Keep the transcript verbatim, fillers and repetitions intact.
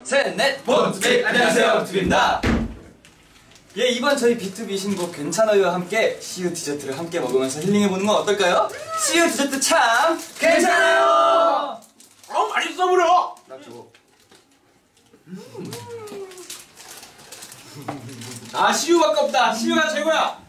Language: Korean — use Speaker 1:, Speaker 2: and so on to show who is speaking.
Speaker 1: 셋, 넷! 원투비! 안녕하세요, 원투비입니다. 예, 이번 저희 비투비 신곡 괜찮아요와 함께 씨유 디저트를 함께 먹으면서 힐링해보는 건 어떨까요? 씨유 디저트 참 괜찮아요!
Speaker 2: 어, 맛있어 보여!
Speaker 1: 나 저거.
Speaker 2: 아, 씨유밖에 없다. 씨유가 최고야.